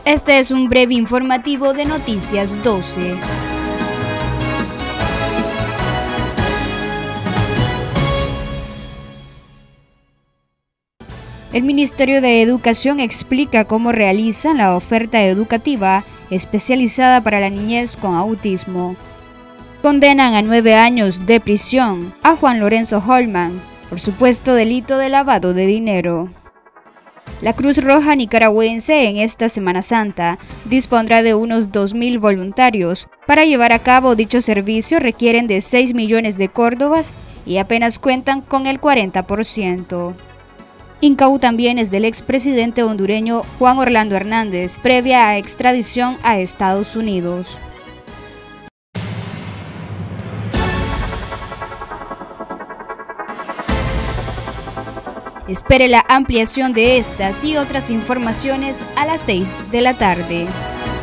Este es un breve informativo de Noticias 12. El Ministerio de Educación explica cómo realizan la oferta educativa especializada para la niñez con autismo. Condenan a 9 años de prisión a Juan Lorenzo Holman por supuesto delito de lavado de dinero. La Cruz Roja Nicaragüense en esta Semana Santa dispondrá de unos 2.000 voluntarios. Para llevar a cabo dicho servicio requieren de 6 millones de córdobas y apenas cuentan con el 40%. Incautan bienes del expresidente hondureño Juan Orlando Hernández, previa a extradición a Estados Unidos. Espere la ampliación de estas y otras informaciones a las 6 de la tarde.